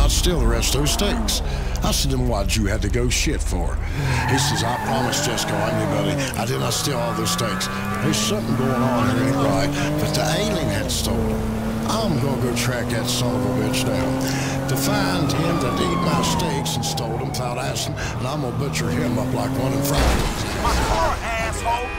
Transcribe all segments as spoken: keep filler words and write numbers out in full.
not steal the rest of those steaks. I said, then what'd you have to go shit for? He says, I promised Jesco, I knew, buddy, I did not steal all those steaks. There's something going on here, ain't right, but the alien had stolen them. I'm gonna go track that son of a bitch down. To find him that ate my steaks and stole them without asking, and I'm gonna butcher him up like one in front of me. My car, asshole!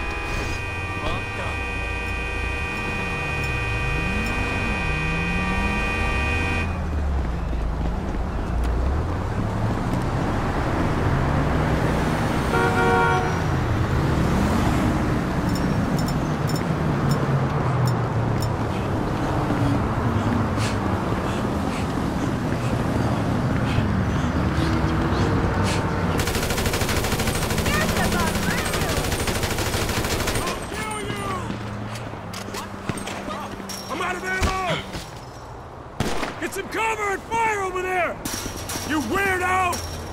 I'm out of ammo! Get some cover and fire over there! You weirdo!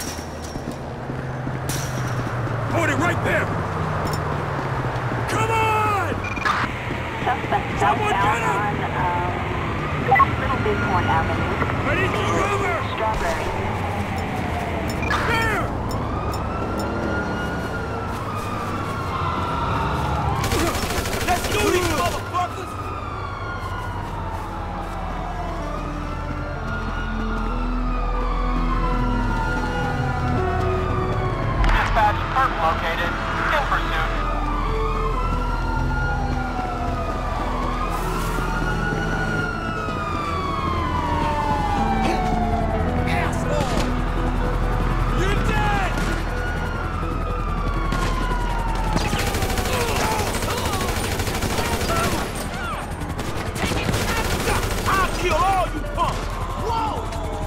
Hold it right there! Come on! Suspect Someone southbound get him! on um, Little Bighorn Avenue. I need some cover! Strawberry. There! Let's do these motherfuckers! Dispatch, Kurt located. In pursuit. Asshole! You're dead! I'll kill all you punks! Whoa!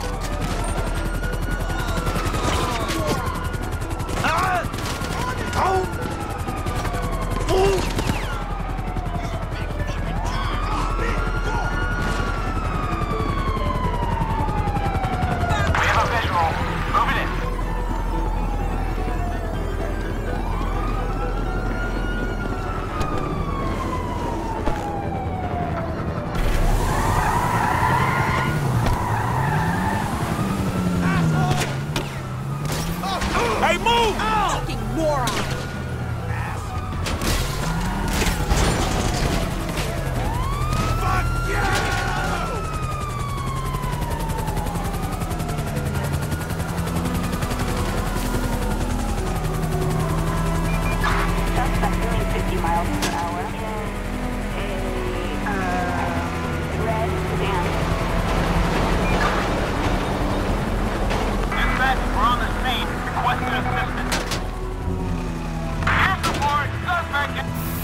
Ah! Oh! Ooh! We have a visual. Moving in. Hey, move! Fucking moron! Fuck you! Suspect doing fifty miles per hour. In a uh, red sedan. Dispatch, we're on the scene. Requesting assistance. Air support, suspect.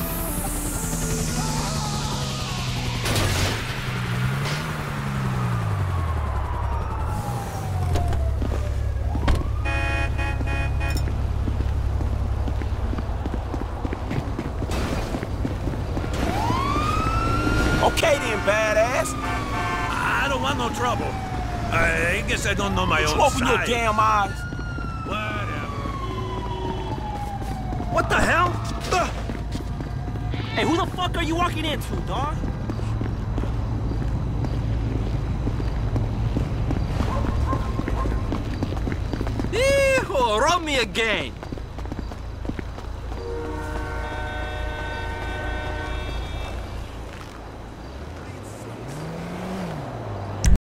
Okay then, badass. I don't want no trouble. I guess I don't know my own Open your side. damn eyes. Whatever. What the hell? Ugh. Hey, who the fuck are you walking into, dog? Ew, roll me again.